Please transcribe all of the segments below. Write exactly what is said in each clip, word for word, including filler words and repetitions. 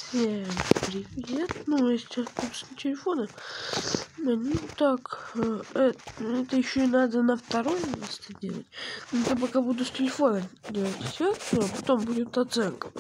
Всем привет! Ну, я сейчас тут с телефона. Ну так, это, это еще и надо на второе место делать. Ну, я пока буду с телефона делать секцию, а потом будет оценка.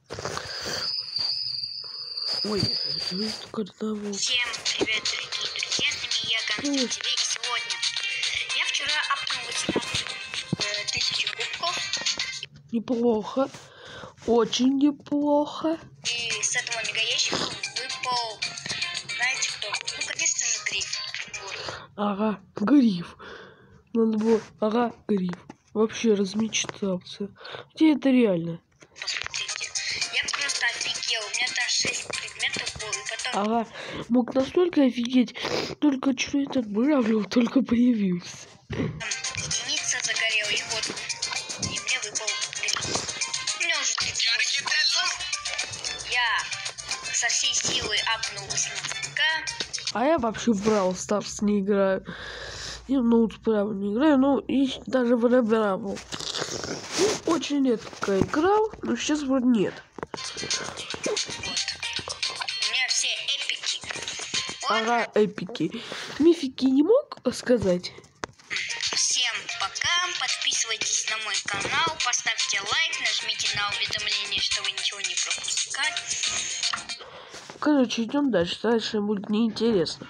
Ой, это карнавал. Всем привет, дорогие друзья, с вами я, Гангстер ТВ, и сегодня я вчера апнул восемнадцать тысяч кубков. Неплохо, очень неплохо. И с этого мегаящика выпал, знаете кто? Ну, конечно же, Гриф. Вот. Ага, Гриф. Надо было, ага, Гриф. Вообще размечтался. Где это реально? Посмотрите, я просто офигел, у меня там шесть предметов было, и потом... Ага, мог настолько офигеть, только что этот Бравлер только появился. Единица загорела, и вот, и мне выпал Гриф. У меня уже тридцать восемь бойцов. Я со всей силы апнул восемнадцать ка. А я вообще в Brawl Stars не играю. Я ну прямо не играю, ну и даже в Бравл. Ну, очень редко играл, но сейчас вроде нет. Вот. У меня все эпики. Вот. Ага, эпики. Мифики не мог сказать? Всем пока. Подписывайтесь на мой канал, поставьте лайк, нажмите на уведомления, чтобы ничего не пропускать. Короче, идем дальше. Дальше будет неинтересно.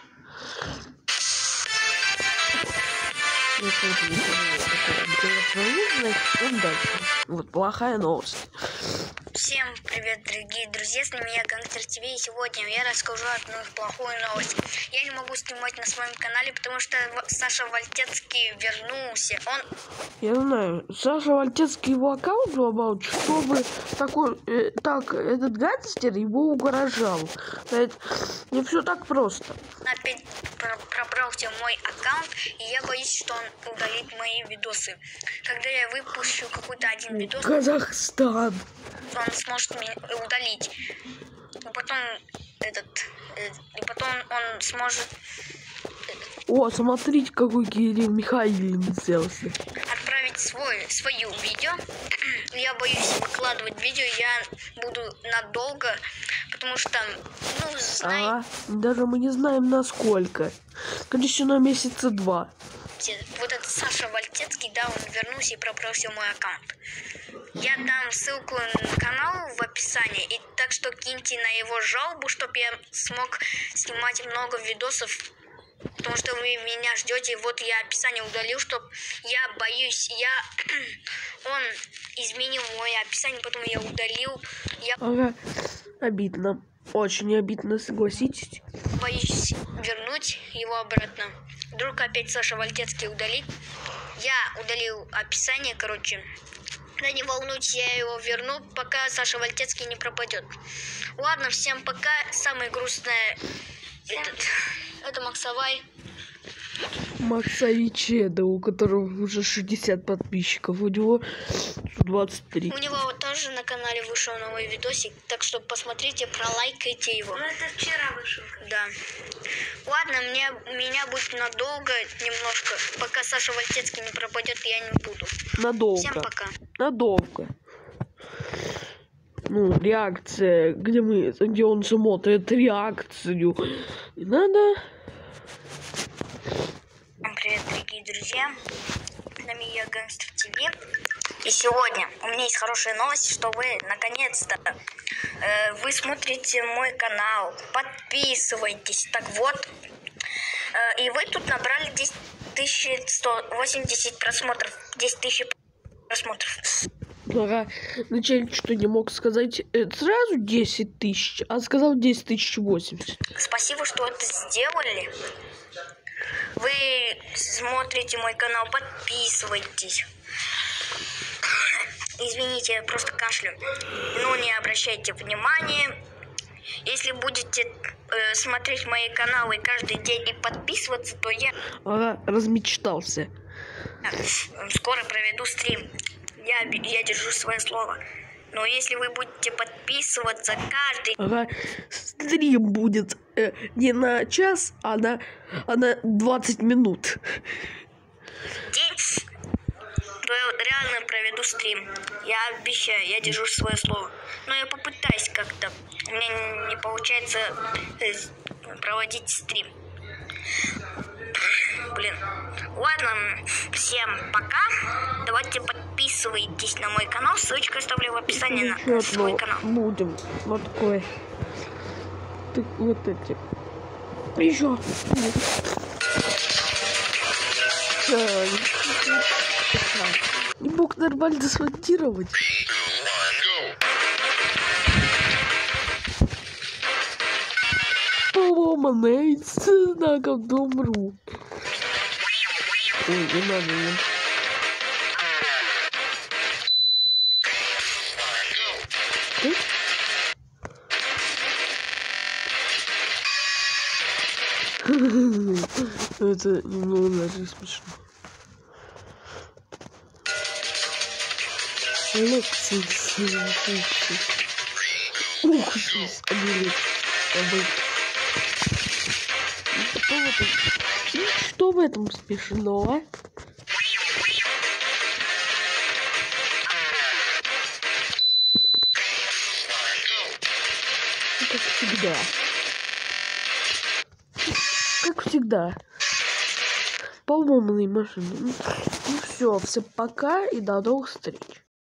Идем дальше. Вот плохая новость. Всем привет, дорогие друзья, с вами я, Гангстер ТВ, и сегодня я расскажу одну плохую новость. Я не могу снимать на своем канале, потому что Саша Вольтецкий вернулся. Он... Я знаю, Саша Вольтецкий его аккаунт взломал, чтобы такой, э, так, этот гангстер его угрожал. Это не все так просто. опять пробрался в мой аккаунт, и я боюсь, что он удалит мои видосы. Когда я выпущу какой-то один видос... Казахстан. Он сможет меня удалить. И потом этот, этот и потом он сможет О, смотрите, какой Кирилл Михайлович взялся. отправить свой свою видео. Я боюсь выкладывать видео, я буду надолго, потому что, ну, знаете, Ага, даже мы не знаем насколько. Конечно, на месяца два. вот этот Саша Вольтецкий, да, он вернулся и пробрался в мой аккаунт. Я дам ссылку на канал в описании, и так что киньте на его жалобу, чтобы я смог снимать много видосов, потому что вы меня ждете. Вот я описание удалил, чтобы я боюсь, я он изменил мое описание, потом я удалил. Я Ага, обидно, очень обидно, согласитесь. боюсь вернуть его обратно. Вдруг опять Саша Вольтецкий удалит. Я удалил описание, короче. Да не волнуйтесь, я его верну, пока Саша Вольтецкий не пропадет. Ладно, всем пока. Самое грустное этот, это Максавай. Максавичеда, у которого уже шестьдесят подписчиков, у него двадцать три. У него вот тоже на канале вышел новый видосик, так что посмотрите, пролайкайте его. Ну это вчера вышел. Да. Ладно, мне, меня будет надолго немножко, пока Саша Вольтецкий не пропадет, я не буду. Надолго. Всем пока. Надолго. Ну, реакция, где мы, где он смотрит реакцию. И надо... Всем привет, дорогие друзья. С вами я, Гангстер ТВ. И сегодня у меня есть хорошая новость, что вы, наконец-то, э, вы смотрите мой канал. Подписывайтесь. Так вот. Э, и вы тут набрали десять тысяч сто восемьдесят просмотров. десять тысяч просмотров. Ага, начальник что не мог сказать э, сразу десять тысяч, а сказал десять тысяч восемьдесят. Спасибо, что это сделали. Вы смотрите мой канал, подписывайтесь. Извините, я просто кашлю. Ну, не обращайте внимания. Если будете э, смотреть мои каналы каждый день и подписываться, то я... Ага, размечтался. Скоро проведу стрим. Я, я держу свое слово. Но если вы будете подписываться каждый... Ага, стрим будет э, не на час, а на, а на двадцать минут. день, то реально проведу стрим. Я обещаю, я держу свое слово. Но я попытаюсь как-то. У меня не получается проводить стрим. Блин. Ладно, всем пока. Давайте подписывайтесь на мой канал. Ссылочку оставлю в описании на свой канал. Будем вот такой. Так, вот эти. Еще. Не мог нормально смонтировать. Поломанный, на говно умру. Ой, не надо, не. Это немного даже смешно. Лексис, Лексис. Уксус, а не Лексис. Что в этом? Что в этом смешно? Как всегда. Как всегда. Поломанные машины. Ну все, всем пока и до новых встреч.